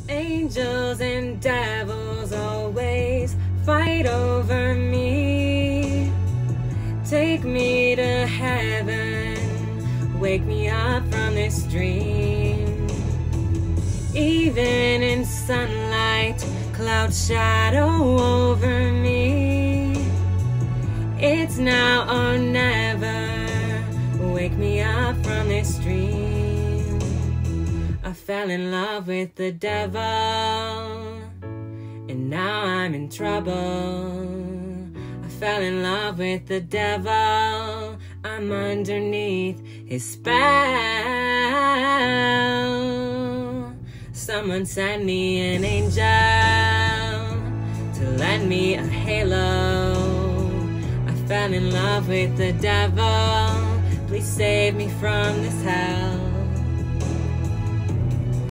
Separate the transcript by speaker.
Speaker 1: Angels and devils always fight over me. Take me to heaven, wake me up from this dream. Even in sunlight, cloud shadow over me. It's now or never, wake me up from this dream. I fell in love with the devil, and now I'm in trouble. I fell in love with the devil, I'm underneath his spell. Someone sent me an angel to lend me a halo. I fell in love with the devil, please save me from this hell.